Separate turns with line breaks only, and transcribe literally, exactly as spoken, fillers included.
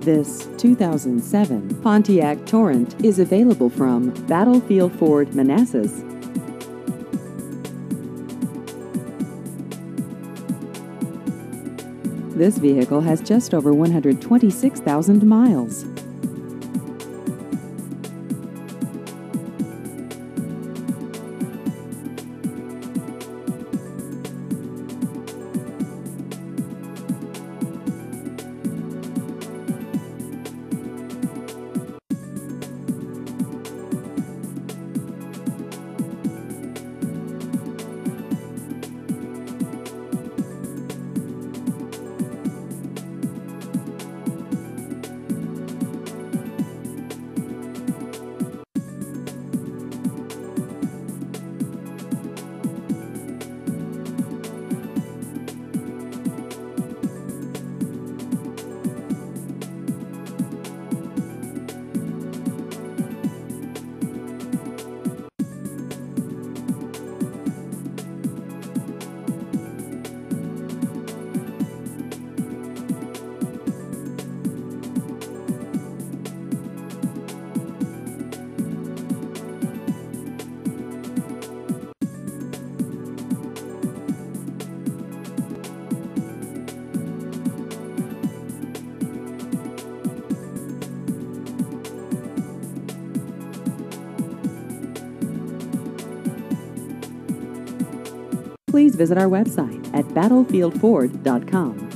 This two thousand seven Pontiac Torrent is available from Battlefield Ford Manassas. This vehicle has just over one hundred twenty-six thousand miles. Please visit our website at battlefield ford dot com.